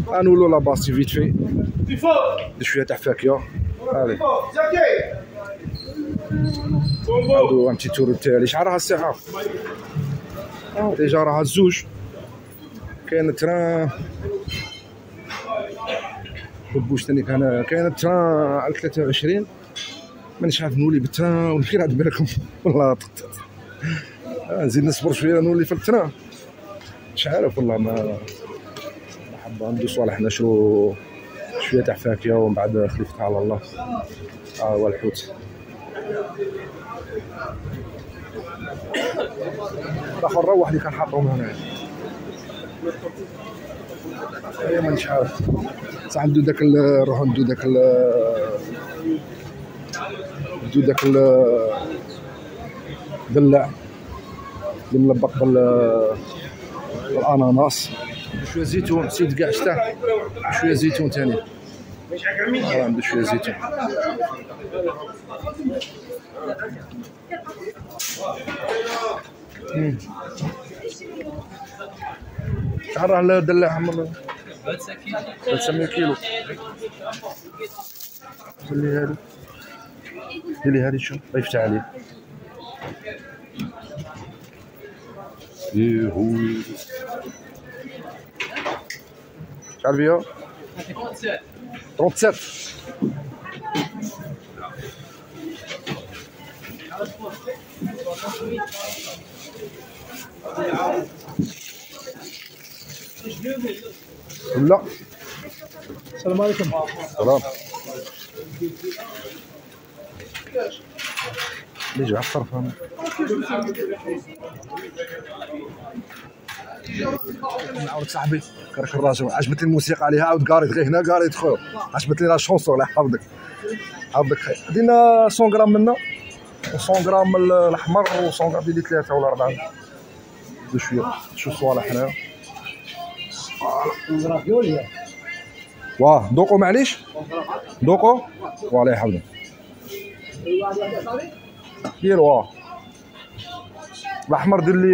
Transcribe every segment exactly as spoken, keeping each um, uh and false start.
غنولو لا باسي فيت في شويه تاع فاكهه. هادي هادو ان تي تور تاعي شحال راها الساعه ديجا راها الزوج. كاين التران بوش ثاني كان كاين التران على ثلاثة وعشرين. مانيش عارف نولي بالتران والخير عاد بالكم والله نزيد نصبر شويه نولي في التران مش عارف والله. ما حابه ندوز صالح نشرو شويه تاع فاكهه ومن بعد خليفتها على الله. ها هو الحوت الاخر روح اللي كان حاطهم هنا. اي مانيش عارف صح ندو داك نروحو ندو داك ندو داك الدلاع اللي ملبق بالاناناس. شويه زيتون نسيت كاع شتا شويه زيتون ثاني. راه ندير شويه زيتون. شحال راه الدلاع عمر؟ خمسمية كيلو. خلي هادي دير لي هادي شوف الله يفتح عليك. يهو شحال فيها؟ ثلاثة وثلاثين. لا السلام عليكم. سلام. نجي على الطرف هنا. نعاود صاحبي كرك الراجل عجبتني الموسيقى عليها عاود قاريت غير هنا قاريت خويا عجبتني لا شونسون الله يحفظك عاودك خير. دينا مية غرام منا و100 غرام الاحمر و100 غرام ديالي ثلاثه ولا اربعه بشويه شوف صوالح هنايا. واه دوقو معليش دوقو والله يحفظك دير. واه الاحمر دير لي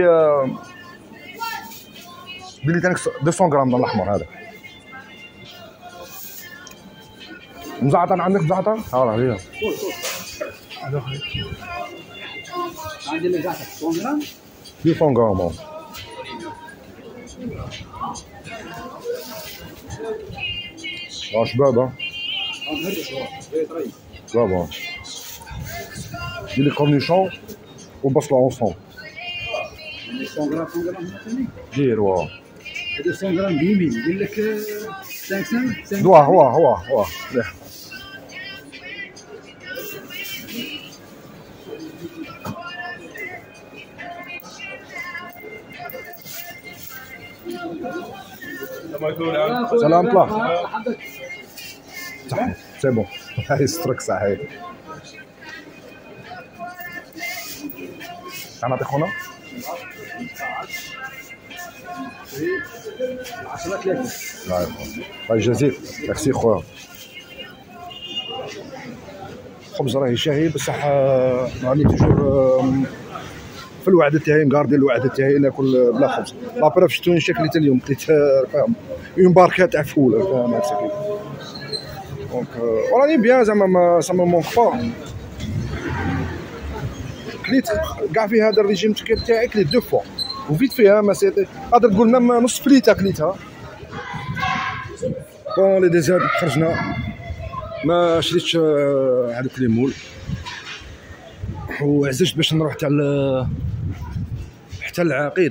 دير لي ثاني مئتين غرام من الاحمر هذا. مزعتر عندك مزعتر؟ ها راه هي عندي اللي زعتر مئتين غرام مئتين غرام. اه شباب شباب دير لي كورنيشون وبصله اونصون مئتين غرام مئتين غرام دير. واه مئتين غرام بيمين ندير لك خمسمية. واه واه واه واه مليح. سلام طلع صحيح سي بون هاي يسترك صحيح. نعطي خونا عشرة ثلاثة. الله يجازيك ميرسي خويا. الخبز راهي شاهي بصح راني توجور في الوعد تاعي مقاردي الوعد تاعي ناكل بلا خبز. لا بروف شفتوني شكلي حتى اليوم كليت فاهم اون باركه تاع فول فاهم هكا دونك وراني بيان زعما ما سا مو مونك با. كليت كاع في هذا الريجيم تاعي كليت دو فوا وفيت فيها ما سيتي قادر تقول ميم نص فليته كليتها. بون لي ديزاد خرجنا ما شريتش هذوك لي مول وعزجت باش نروح حتى حتى العقيد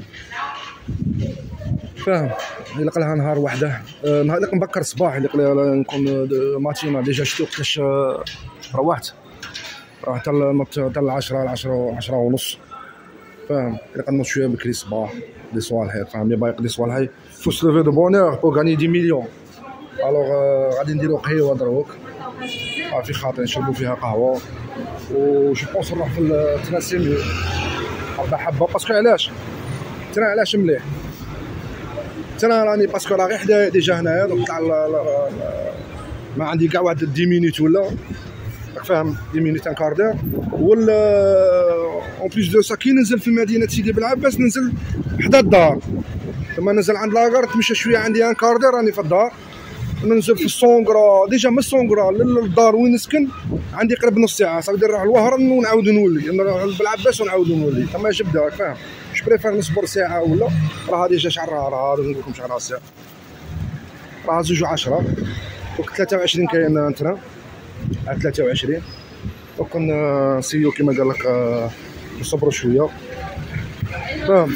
فاهم. يلق لها نهار وحده نهار يلق مبكر صباح يلق نكون ماتينا ديجا شتو وقتاش روحت راه حتى حتى العشرة العشرة عشرة ونص فاهم. يلق نوض شويه بكري صباح دي صوالحي فاهم لي بايق دي صوالحي فو سلوفي دو بونور بو غاني دي مليون. الوغ غادي نديرو قهيوه دروك في خاطر نشربو فيها قهوه و جو بونس نروح في التران سي ميو حبه حبه باسكو علاش التران علاش مليح. التران راني باسكو راه غير حدايا ديجا هنايا نطلع ما عندي كاع واحد عشرة مينوت ولا راك فاهم عشرة مينوت ان كاردير ولا اون بليس دو سا كي ننزل في مدينه سيدي بلعباس ننزل حدا الدار ثم ننزل عند لاكار تمشى شويه عندي ان كاردير راني في الدار ننزل في السونغرا ديجا من السونغرا للدار وين نسكن عندي قريب نص ساعه، صافي نروح لوهران ونعاود نولي، نروح بالعباس ونعاود نولي، تما جبده راك فاهم. مش بريفير نصبر ساعه ولا راه ديجا شعرها راه نقول لكم شعرها ساعه راه زوج وعشرة دوك ثلاثة وعشرين كاين تران على ثلاثة وعشرين دوك نسيو كيما قال لك نصبروا شويه فاهم،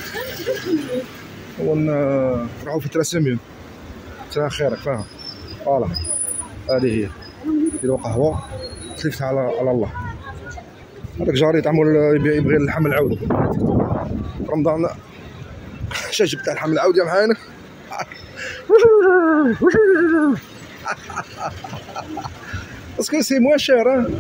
ونروحوا في تراسيميون تران خيرك فاهم. فوالا هذه هي نديرو قهوه سلفتها على على الله. هذاك جاري تعمل يبغي اللحم العود رمضان شا جبت اللحم العود يا معانا باسكو سي موان شير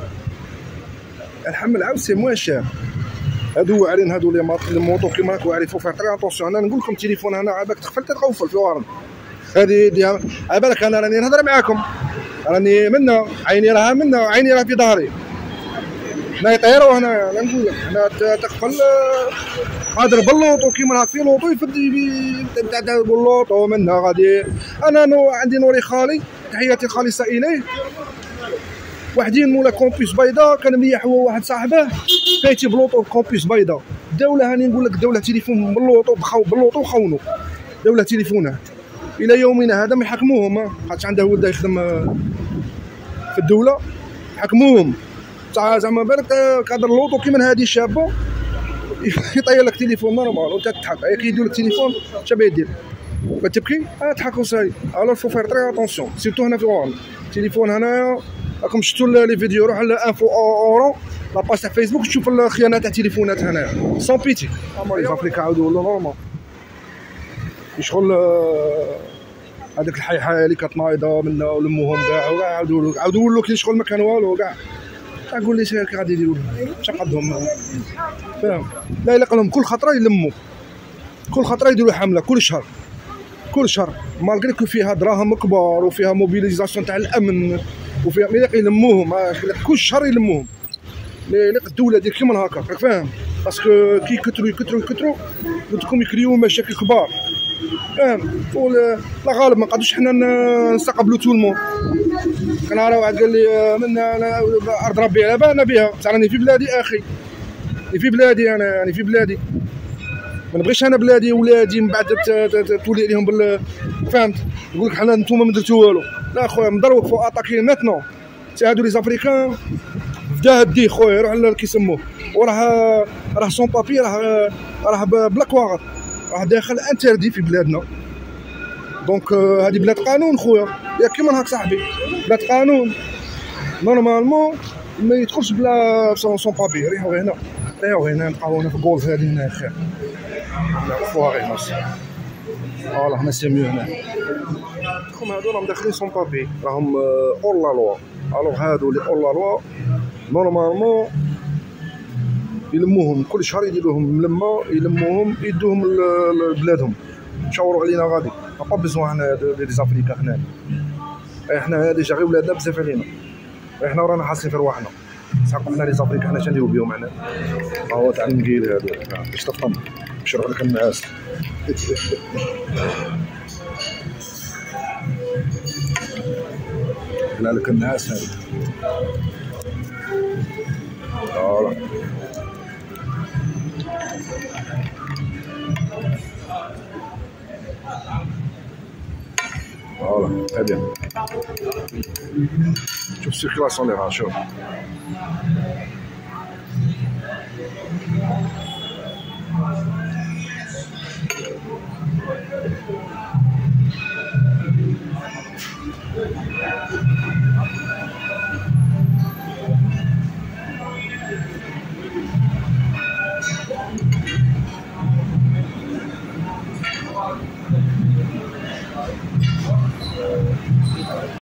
اللحم العود سي موان شير. هادو واعرين هادو لي موطو كيما راكم عارفين فير تري اتونسيون. انا نقول لكم التليفون هنا عباك تقفل تتغفل في وارن هادي ديال عبالك انا راني نهضر معاكم راني منا عيني راها منا عيني راه في ظهري لا يطيروا هنا. نقول لك انا تقفل قادر باللوطو كيما راك في لوطو يفد تاع باللوطو منا غادي. انا نو عندي نوري خالي تحياتي لخالي سائليه وحدين مولا كومبيس بيضاء كان مليح هو واحد صاحبه فايتي بلوطو كومبيس بيضاء. الدوله هاني نقول لك الدوله تليفون باللوطو بخاو باللوطو خونوا دوله تليفونات الى يومنا هذا ما يحكموهم خاطش عنده ولد يخدم في الدوله يحكموهم. زعما بالك كادر لوطو كيما هذه شابه يطير لك تليفون نورمال وانت تضحك كي يدير لك تليفون اش يدير ما تبكي تضحك وصاي. الو فو فير تري اتونسيون سيرتو هنا في وان التليفون هنايا راكم شفتوا لي فيديو روح لانفو اورو لاباج تاع فيسبوك تشوف الخيانات تاع التليفونات هنايا سون بيتي. لي زافريكا عاودوا ولا نورمال شغل هذاك الحيحه اللي كتنايضه منا ولموهم كاع وكاع عاودوا عاودوا ولوا كاين شغل ما كان والو كاع تقول لي شنو غادي يديروا اش قدهم فاهم. لا يلق لهم كل خطره يلموا كل خطره يديروا حمله كل شهر كل شهر مالغري كو فيها دراهم كبار وفيها موبيليزاسيون تاع الامن وفيها ملي يلموهم كل شهر يلموهم. يلق الدوله دير كيما هكا راك فاهم باسكو كي يكثروا يكثروا يكثروا بدكم يكريو مشاكل كبار فاهم. لا غالب ما نقدروش حنا نستقبلوا تو المون. كان راه واحد قال لي من ارض ربي على بالنا بها بصح راني في بلادي اخي في بلادي انا يعني في بلادي ما نبغيش انا بلادي ولادي من بعد تولي عليهم بال فهمت. نقول لك حنا نتوما ما درتو والو لا خويا مضروك فو اتاكي ماتنون تي هادو لي زافريكان بدا هدي خويا روح كيسموه وراه راه سون بابي راه راه بلا كواغط راه داخل انتردي في بلادنا. دونك هذه بلاد قانون خويا يا كيما هاك صاحبي بلاد قانون نورمالمون ما يدخلش بلا سون بابي. ريحو هنا ريحو هنا نبقاو هنا في الجولف هذه هنا خير فواغي ناس فوالا هنا سي ميو هنا خويا هادو راهم داخلين سون بابي راهم اور لا لوا. الوغ هادو لي اور لا لوا نورمالمون يلموهم كل شهر يديروهم ملمه يلموهم يدوهم لبلادهم يشاوروا علينا غادي با بيزوان هنا لي زافريكا هنا احنا ديجا غير ولادنا بزاف علينا احنا رانا حاسين في رواحنا صح. حنا لي زافريكا حنا شنديرو بهم حنا هو تاع المقيل هادو باش تفهم باش يروح لك النعاس لا لك النعاس هادو فوالا فوالا très bien. شوف السيركيلاسيون اللي راه شوف